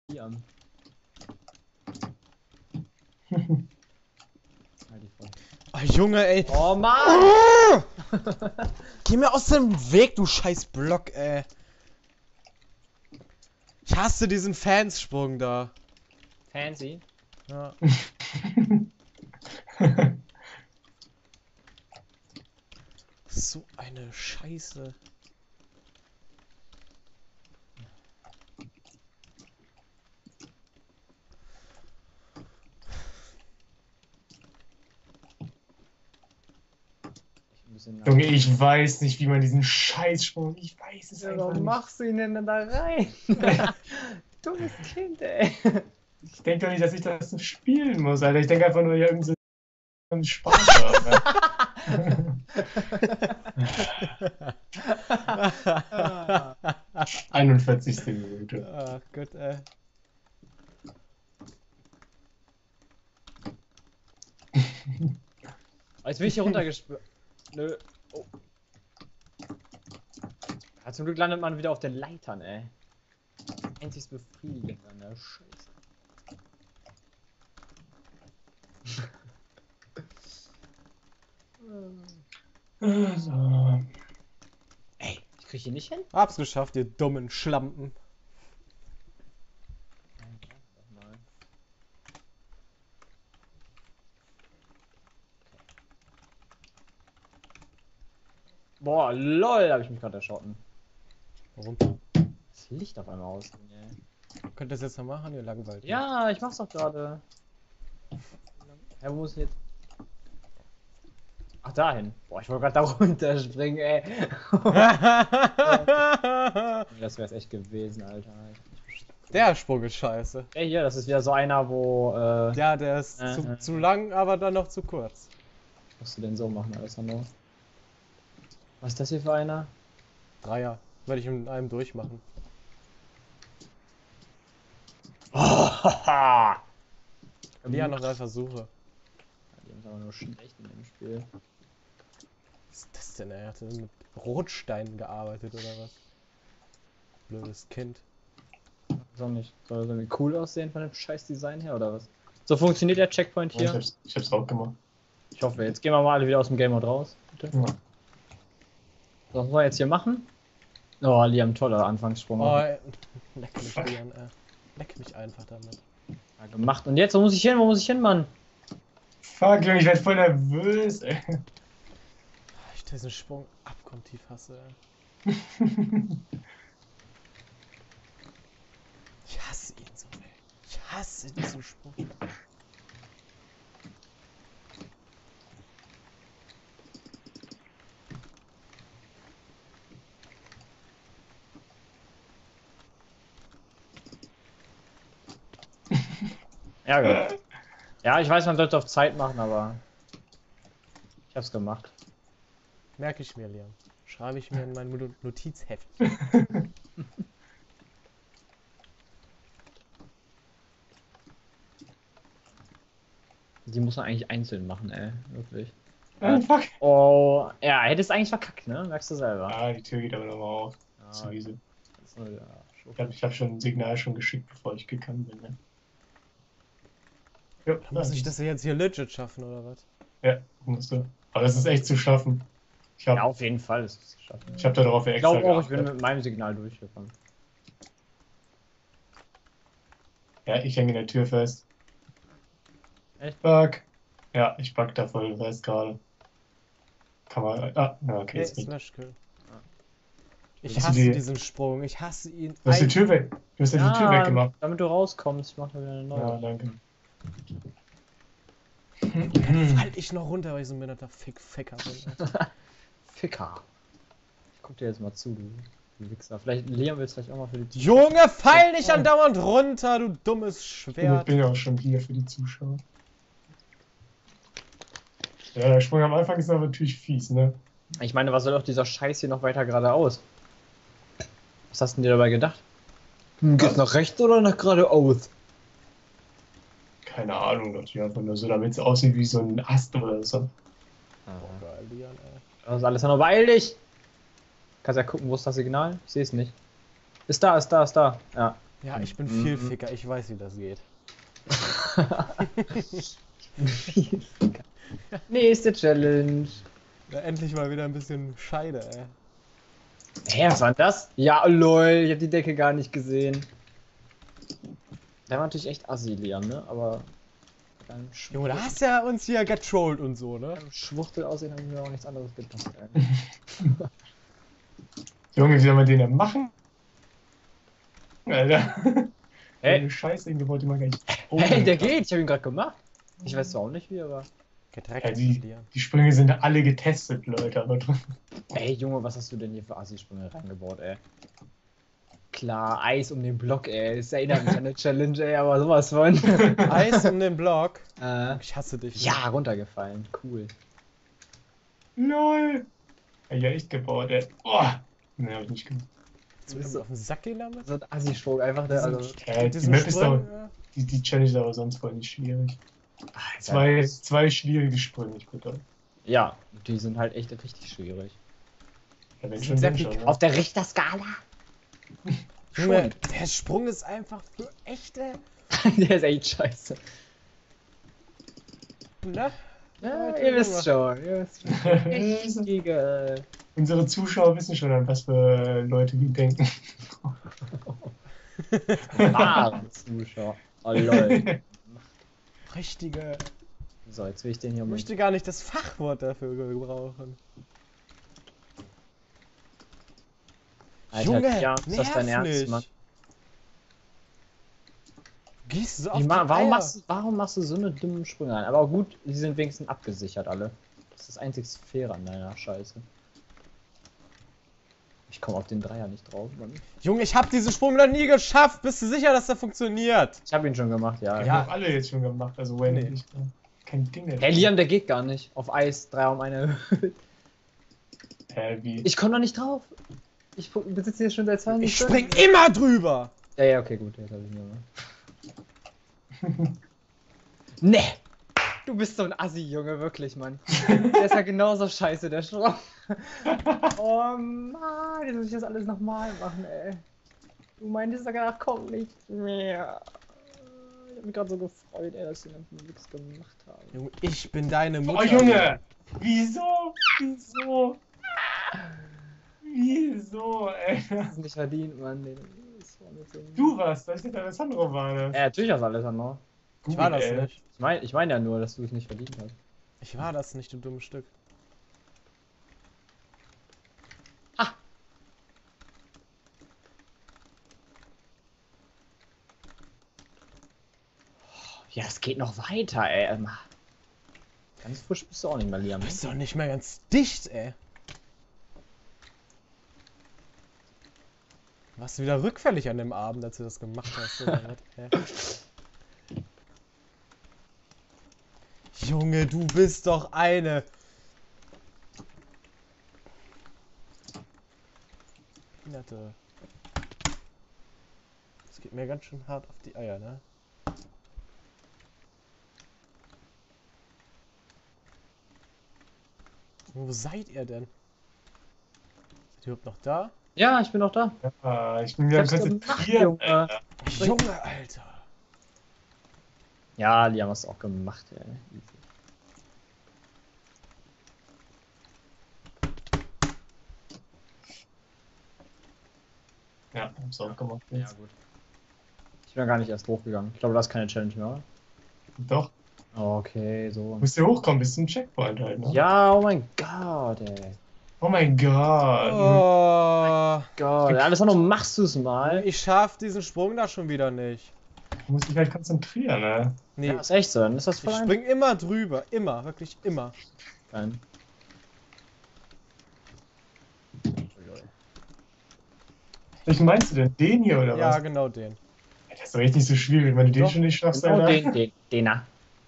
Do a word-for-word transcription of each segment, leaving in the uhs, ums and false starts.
Liam. Oh, Junge, ey. Oh Mann! Oh! Geh mir aus dem Weg, du scheiß Block, ey. Ich hasse diesen Fanssprung da. Fancy. Ja. So eine Scheiße. Junge, ich weiß nicht, wie man diesen Scheißsprung. Ich weiß es Ja, einfach warum nicht. machst du ihn denn da rein? Dummes Kind, ey. Ich denke doch nicht, dass ich das so spielen muss, Alter. Ich denke einfach nur, ja, irgendwie so einen Spaß haben. einundvierzigste Minute. Ach Gott, ey. Jetzt bin ich hier runtergespürt. Nö. Oh. Ja, zum Glück landet man wieder auf den Leitern, ey. Einzig befriedigend an der Scheiße. So. Ey, ich krieg hier nicht hin? Hab's geschafft, ihr dummen Schlampen. Boah, lol, hab ich mich gerade erschrocken. Warum? Das Licht auf einmal aus. Ey. Könnt ihr das jetzt noch machen? Ihr langweilt mich. Ja, ich mach's doch gerade. Ja, wo muss ich jetzt? Ach, dahin. Boah, ich wollte gerade da runterspringen, ey. Das wär's echt gewesen, Alter. Der Sprung ist scheiße. Ey, hier, das ist wieder so einer, wo, äh... Ja, der ist äh, zu, äh, zu lang, aber dann noch zu kurz. Was musst du denn so machen, Alessandro? Was ist das hier für einer? Dreier. Werde ich in einem durchmachen. Oh, Ja, noch drei Versuche. Die haben aber nur schlecht in dem Spiel. Was ist das denn, ey? Er hatte mit Rotsteinen gearbeitet, oder was? Blödes Kind. Soll nicht. Soll das irgendwie cool aussehen von dem scheiß Design her, oder was? So funktioniert der Checkpoint Ich hier? hab's, ich hab's auch gemacht. Ich hoffe, jetzt gehen wir mal alle wieder aus dem Game Mode raus. Bitte. Ja. Was wollen wir jetzt hier machen? Oh, Liam, toller Anfangssprung. Oh, ey. Leck mich, Leon, ey. Leck mich einfach damit. Ja, gemacht. Und jetzt, wo muss ich hin? Wo muss ich hin, Mann? Fuck, Junge, ich werd voll nervös, ey. Ich diesen Sprung abgrundtief hasse, ey. Ich hasse ihn so, ey. Ich hasse diesen Sprung. Ja, gut. Ja, ich weiß, man sollte auf Zeit machen, aber ich hab's gemacht. Merke ich mir, Liam. Schreibe ich mir in mein Not- Notizheft. Die muss man eigentlich einzeln machen, ey. Wirklich. Ah, fuck. Oh, ja, hättest eigentlich verkackt, ne? Merkst du selber. Ah, die Tür geht aber nochmal auf. Ja, So easy. das ist nur der Ich hab, ich hab schon ein Signal schon geschickt, bevor ich gekommen bin, ne? Ja, Muss ich das jetzt hier legit schaffen, oder was? Ja, musst du. Aber das ist echt zu schaffen. Ich hab, Ja, auf jeden Fall ist es geschafft. ich hab darauf ja Ich extra glaube auch, ich bin geachtet. mit meinem Signal durchgekommen. Ja, ich hänge in der Tür fest. Echt? Fuck. Ja, ich pack da voll fest gerade. Kann man. Ah, ja, okay, Nee, jetzt nicht. Smash Kill. Ja. Ich Hast du hasse die- diesen Sprung. Ich hasse ihn. Du hast die Ein- Tür weg. Du hast ja die Tür weggemacht. damit du rauskommst, ich mach da wieder eine neue. Ja, danke. Fall ich noch runter, weil ich so ein behinderter Fick Ficker bin. Alter. Ficker. Ich guck dir jetzt mal zu, du, du Wichser. Vielleicht Liam will's vielleicht auch mal für die Junge, fall nicht andauernd runter, du dummes Ich Schwert. bin ja auch schon hier für die Zuschauer. Ja, der Sprung am Anfang ist aber natürlich fies, ne? Ich meine, was soll doch dieser Scheiß hier noch weiter geradeaus? Was hast du dir dabei gedacht? Geht's nach rechts oder nach geradeaus? Keine Ahnung, natürlich einfach nur so, damit es aussieht wie so ein Ast oder so. Oh, geil, Leon, ey. Das ist alles noch, beeil dich! Kannst ja gucken, wo ist das Signal? Ich sehe es nicht. Ist da, ist da, ist da. Ja. Ja, ich bin Mhm. viel Ficker, ich weiß, wie das geht. Nächste Challenge. Ja, endlich mal wieder ein bisschen Scheide, ey. Hä, was war das? Ja, lol, ich hab die Decke gar nicht gesehen. Der war natürlich echt assi, Liam, ne? Aber beim Junge, da Schwuchtel, hast du ja uns hier getrollt und so, ne? beim Schwuchtel aussehen haben mir auch nichts anderes gedacht. Junge, wie soll man den denn machen? Alter. Hä? Eine Scheiße, den wollte man gar nicht. Oh, Hey, der Alter. geht, ich hab ihn gerade gemacht. Ich weiß zwar auch nicht wie, aber. Gedreckt Ja, mit die, dir. die Sprünge sind alle getestet, Leute. Aber Ey, Junge, was hast du denn hier für Assi-Sprünge reingebaut, ey? Klar, Eis um den Block, ey. Das erinnert mich an eine Challenge, ey, aber sowas von. Eis um den Block. äh, Ich hasse dich. ja, runtergefallen. Cool. LOL. Hab ich ja echt gebaut, ey. Oh. Ne, hab ich nicht gemacht. Willst du mir auf den Sack gehen damit? So ein Assi-Sprung, einfach der. Also, Äh, die Diesen Map ist Sprung, doch, ja. die, die Challenge ist aber sonst voll nicht schwierig. Alter. Zwei, zwei schwierige Sprünge, ich bitte. Ja, die sind halt echt richtig schwierig. Ja, wenn Die schon, sind dann sehr schon. Ne? Auf der Richterskala? Junge, der Sprung ist einfach für echte. Der ist echt scheiße. Ne? Ja, Leute, ihr wisst Junge. schon. Ihr wisst schon. Richtige. Unsere Zuschauer wissen schon, an was für Leute wir denken. Wahre Zuschauer. Oh lol. Richtige. So, jetzt will ich den hier Ich mal. möchte gar nicht das Fachwort dafür gebrauchen. Alter, Junge, ja, ist das dein nerv Ernst, nicht. Mann? Gehst du so auf Wie, die ma warum, Eier? machst, du- warum machst du so eine dummen Sprünge an? Aber gut, die sind wenigstens abgesichert alle. Das ist das einzig Faire an deiner Scheiße. Ich komme auf den Dreier nicht drauf, Mann. Junge, ich hab diesen Sprung noch nie geschafft. Bist du sicher, dass der funktioniert? Ich habe ihn schon gemacht, ja. Ja. Ja. Haben alle jetzt schon gemacht, also wenn Nee. nicht. Kein Ding mehr. Hey, Liam, der geht gar nicht. Auf Eis, Dreier um eine. Hä, wie? Ich komme noch nicht drauf. Ich besitze hier schon seit zwei Ich Stunden. spring immer drüber. Ja, ja, okay, gut. Jetzt hab ich nur. Ne! Du bist so ein Assi, Junge, wirklich, Mann. Der ist ja genauso scheiße, der Sprung. Oh Mann, jetzt muss ich das alles nochmal machen, ey. Du meintest sogar, ach, komm nicht mehr. Ich hab mich gerade so gefreut, ey, dass die ganzen nichts gemacht haben. Junge, ich bin deine Mutter. Oh Junge! Wieso? Wieso? Wieso, ey? Das ist nicht verdient, Mann. Nee, das war nicht so. Du warst, das ist Alessandro war das. Ja, natürlich hast du alles noch. Ich war das ey. nicht. Ich meine ich mein ja nur, dass du es nicht verdient hast. Ich war das nicht, du dummes Stück. Ja, es geht noch weiter, ey. Ähm, Ganz frisch bist du auch nicht mehr, Liam. Du bist doch nicht mehr ganz dicht, ey. Warst du wieder rückfällig an dem Abend, als du das gemacht hast, oder was? Hä? Junge, du bist doch eine. Behinderte. Das geht mir ganz schön hart auf die Eier, ne? Wo seid ihr denn? Seid ihr überhaupt noch da? Ja, ich bin noch da. Ja, ich bin wieder Ich hab's gemacht, konzentriert. Junge. Alter. Junge, Alter! Ja, Liam hast du auch gemacht, ey. Easy. Ja, hab's auch gemacht. Ja, Jetzt. gut. Ich bin ja gar nicht erst hochgegangen. Ich glaube, das ist keine Challenge mehr, oder? Doch, Okay, so. musst du hochkommen bis zum Checkpoint halt, ne? Ja, oh mein Gott, ey. Oh mein Gott. Oh, Gott, Alessandro, machst du es mal? ich schaff diesen Sprung da schon wieder nicht. Du musst dich halt konzentrieren, ne? Nee, Ja, ist echt so, dann ist das voll ich ein... spring immer drüber. Immer, wirklich immer. Nein. Welchen meinst du denn? Den hier oder Ja, was? genau den. Das ist doch echt nicht so schwierig, wenn du den Doch. schon nicht schaffst, Genau Alter. den, den, den da.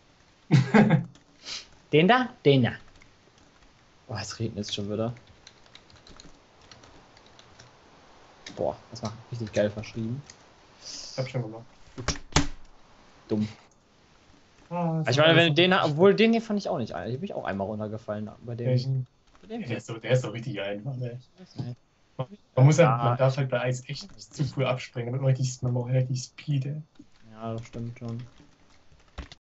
Den da? Den da. Oh, es regnet jetzt schon wieder. Boah, das war richtig geil verschrieben. Ich hab schon gemacht. Dumm. Ah, Ich meine, wenn du den, obwohl den hier fand ich auch nicht ein. Hier bin ich auch einmal runtergefallen bei dem. Welchen? Bei dem Ja, der, ist so, der ist so richtig einfach, ey. Ich weiß nicht. Man muss halt, Ja. man darf halt bei Eis echt nicht zu früh abspringen, damit man richtig, man braucht richtig Speed, ey. Ja, das stimmt schon.